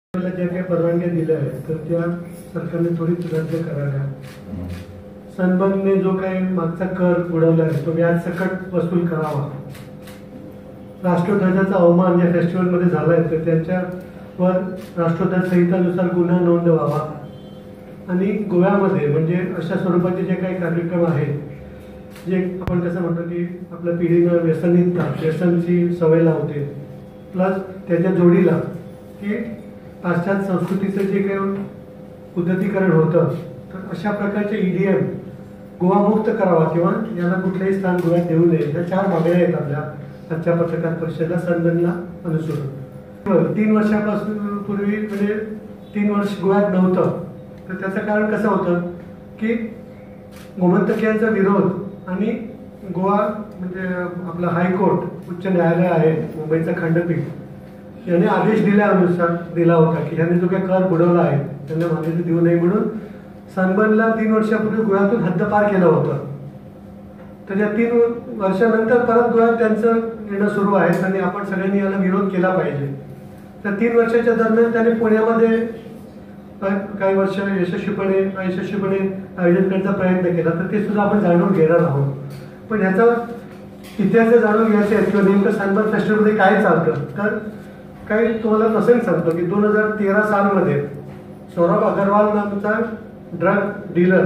जे काही परवानग्या दिल्या आहेत तर त्या सरकारने त्वरित रद्द कराव्या। सनबर्नने जो काही मागचा कर बुडवला आहे तो व्याज सकट वसूल करावा। राष्ट्रध्वजाचा अवमान या फेस्टिवलमध्ये झाला आहे तर त्याच्यावर राष्ट्रध्वज संहितानुसार गुन्हा नोंद व्हावा आणि गोव्यामध्ये म्हणजे अशा स्वरूपाचे जे काही कार्यक्रम आहेत जे आपण कसं म्हणतो की आपल्या पिढीनं व्यसनची सवय लावते प्लस त्याच्या जोडीला की पाश्चात्य संस्कृतीचं जे काही उद्धतीकरण होतं तर अशा प्रकारचे ईडीएम गोवा मुक्त करावा किंवा याला कुठलेही स्थान गोव्यात देऊ नये या 4 मागण्या आहेत आपल्या आजच्या पत्रकार परिषदेला सनबर्नला अनुसरून। 3 वर्षापासून पूर्वी म्हणजे 3 वर्ष गोव्यात नव्हतं तर त्याचं कारण कसं होतं की गोमंतकीयांचा विरोध आणि गोवा म्हणजे आपलं हायकोर्ट उच्च न्यायालय आहे मुंबईचं खंडपीठ याने आदेश दिला होता की यांनी जो काही कर बुडवला आहे त्यांना मान्यता देऊ नये म्हणून सनबर्नला 3 वर्षापूर्वी गोव्यातून हद्दपार केलं होतं। तर या 3 वर्षानंतर परत गोव्यात त्यांचं येणं सुरू आहे आणि आपण सगळ्यांनी याला विरोध केला पाहिजे। तर 3 वर्षाच्या दरम्यान त्यांनी पुण्यामध्ये काही वर्ष यशस्वीपणे आयोजन करण्याचा प्रयत्न केला तर ते सुद्धा आपण जाणून घेणार आहोत। पण ह्याचा इतिहास जाणून घ्यायचे आहे किंवा नेमकं सनबर्न फेस्टिवलमध्ये काय चालतं तर काही तुम्हाला नसेल सांगतो की 2013 सालमध्ये सौरभ अग्रवाल नावाचा ड्रग डीलर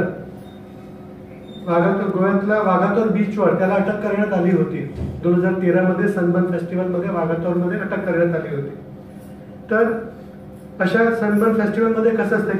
गोव्यातल्या वाघातोर बीचवर त्याला अटक करण्यात आली होती। 2013 मध्ये सनबर्न फेस्टिवलमध्ये वाघातोरमध्ये अटक करण्यात आली होती। तर अशा सनबर्न फेस्टिवलमध्ये कसं असतं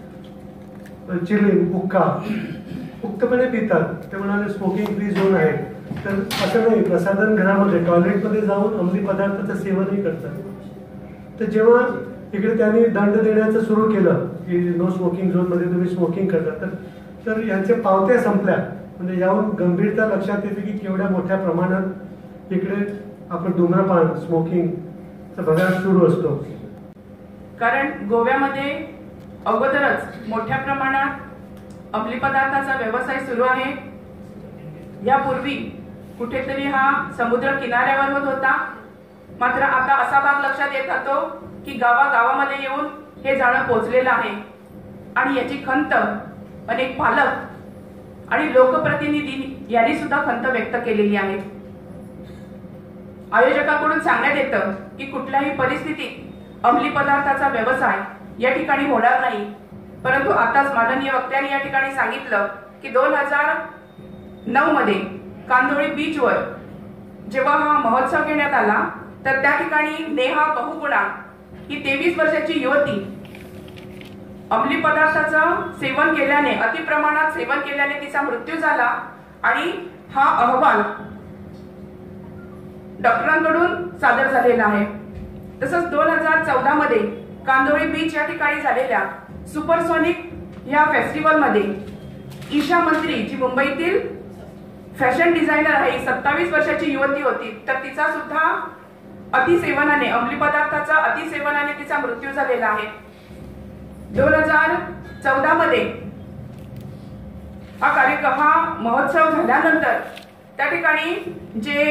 की चिलिंग हुक्का मुक्तपणे पितात ते म्हणाले स्मोकिंग फ्री झोन आहे तर असं नाही प्रसाधन घरामध्ये टॉयलेटमध्ये जाऊन अंमली पदार्थाचं सेवनही करतात। तर जेव्हा इकडे त्यांनी दंड देण्याचं सुरू केलं की नो स्मोकिंग झोनमध्ये तुम्ही स्मोकिंग करता तर यांच्या पावत्या संपल्या म्हणजे याहून गंभीरता लक्षात येते की केवढ्या मोठ्या प्रमाणात इकडे आपण धूम्रपान स्मोकिंगचा भगास सुरू असतो। कारण गोव्यामध्ये अगोदरच मोठ्या प्रमाणात अंमली पदार्थाचा व्यवसाय सुरू आहे। यापूर्वी कुठेतरी हा समुद्र किनाऱ्यावर होत होता मात्र आता असा भाग लक्षात येत होतो की गावागावामध्ये येऊन हे जाळं पोचलेलं आहे आणि याची खंत अनेक पालक आणि लोकप्रतिनिधी यांनी सुद्धा खंत व्यक्त केलेली आहे। आयोजकांकडून सांगण्यात येतं की कुठल्याही परिस्थितीत अंमली पदार्थाचा व्यवसाय या ठिकाणी होणार नाही परंतु आताच माननीय वक्त्यांनी या ठिकाणी सांगितलं की 2009 मध्ये कांदोळी बीचवर जेव्हा हा महोत्सव घेण्यात आला तर त्या ठिकाणी नेहा बहुगुणा ही 23 वर्षाची युवती अंमली पदार्थाचं सेवन केल्याने अतिप्रमाणात सेवन केल्याने तिचा मृत्यू झाला आणि हा अहवाल डॉक्टरांकडून सादर झालेला आहे। तसंच 2014 मध्ये कांदोळी बीच या ठिकाणी झालेल्या सुपरसोनिक या फेस्टिवलमध्ये ईशा मंत्री जी मुंबईतील फॅशन डिझायनर आहे 27 वर्षाची युवती होती तर तिचा सुद्धा अतिसेवनाने अंमली पदार्थाचा अतिसेवनाने तिचा मृत्यू झालेला आहे। 2014 मध्ये हा महोत्सव झाल्यानंतर त्या ठिकाणी जे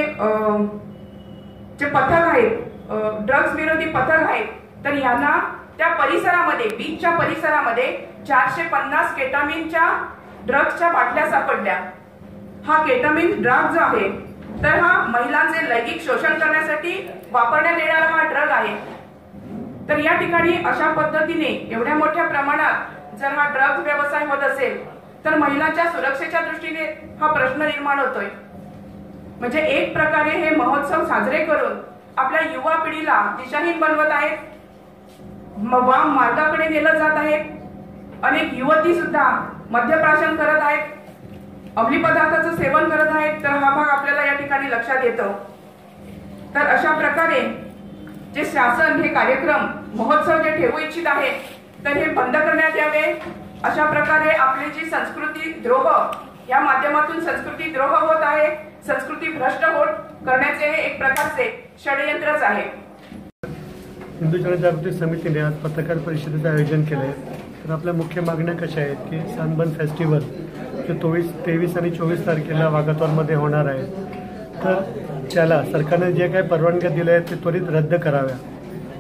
पथक आहेत ड्रग्ज विरोधी पथक आहेत तर यांना त्या परिसरामध्ये बीचच्या परिसरामध्ये 450 केटामिनच्या ड्रग्जच्या बाटल्या सापडल्या। हा केटामिन ड्रग जो आहे तर हा महिलांचे लैंगिक शोषण करण्यासाठी वापरण्यात येणारा हा ड्रग आहे। तर या ठिकाणी अशा पद्धतीने एवढ्या मोठ्या प्रमाणात जर हा ड्रग व्यवसाय होत असेल तर महिलांच्या सुरक्षेच्या दृष्टीने हा प्रश्न निर्माण होतोय। म्हणजे एक प्रकारे हे महोत्सव साजरे करून आपल्या युवा पिढीला दिशाहीन बनवत आहेत, वाम मार्गाकडे नेलं जात आहे। अनेक युवती सुद्धा मद्यप्राशन करत आहेत, अंमली पदार्थाचं सेवन करत आहेत तर हा भाग आपल्याला या ठिकाणी लक्षात येतो। तर अशा प्रकारे जे शासन हे कार्यक्रम महोत्सव जे ठेवू इच्छित आहे तर हे बंद करण्यात यावे। अशा प्रकारे आपली जी संस्कृती द्रोह या माध्यमातून संस्कृती द्रोह होत आहे, संस्कृती भ्रष्ट होत करण्याचे हे एक प्रकारचे षडयंत्रच आहे। हिंदू जनजागृती समितीने आज पत्रकार परिषदेचं आयोजन केलं आहे तर आपल्या मुख्य मागण्या कशा आहेत की सनबर्न फेस्टिवल जो 23 आणि 24 तारखेला वाघातोरमध्ये होणार आहे तर त्याला सरकारने जे काही परवानग्या दिल्या आहेत ते त्वरित रद्द कराव्या।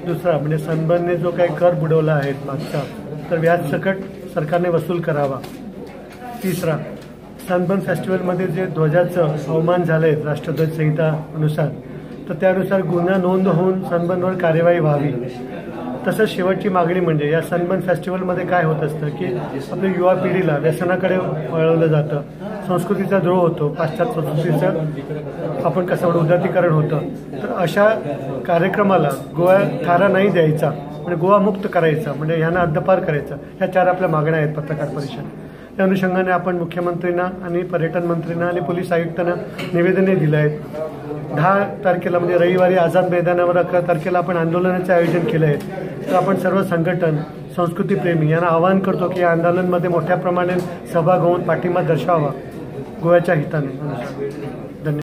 दुसरा म्हणजे सनबर्नने जो काही कर बुडवला आहे मागचा, तर व्याज सकट सरकारने वसूल करावा. तिसरा, सनबर्न फेस्टिवलमध्ये जे ध्वजाचं अवमान झालं आहे राष्ट्रध्वज संहितानुसार, तर त्यानुसार गुन्हा नोंद होऊन सनबर्नवर कार्यवाही व्हावी. तसंच शेवटची मागणी म्हणजे या सनबर्न फेस्टिवलमध्ये काय होत असतं की आपल्या युवा पिढीला व्यसनाकडे वळवलं जातं, संस्कृतीचा द्रोह होतो, पाश्चात्य संस्कृतीचं आपण कसं उदात्तीकरण होतं. तर अशा कार्यक्रमाला गोवा थारा नाही द्यायचा, म्हणजे गोवा मुक्त करायचा, म्हणजे ह्यांना हद्दपार करायचं. ह्या 4 आपल्या मागण्या आहेत पत्रकार परिषद. त्या अनुषंगाने आपण मुख्यमंत्र्यांना आणि पर्यटन मंत्र्यांना आणि पोलीस आयुक्तांना निवेदने दिलं आहेत. 10 तारखेला म्हणजे रविवारी आझाद मैदानावर 11 तारखेला आपण आंदोलनाचे आयोजन केलं आहे. तर आपण सर्व संघटन, संस्कृतीप्रेमी यांना आवाहन करतो की या आंदोलनामध्ये मोठ्या प्रमाणात सहभाग होऊन पाठिंबा दर्शवावा गोव्याच्या हिताने.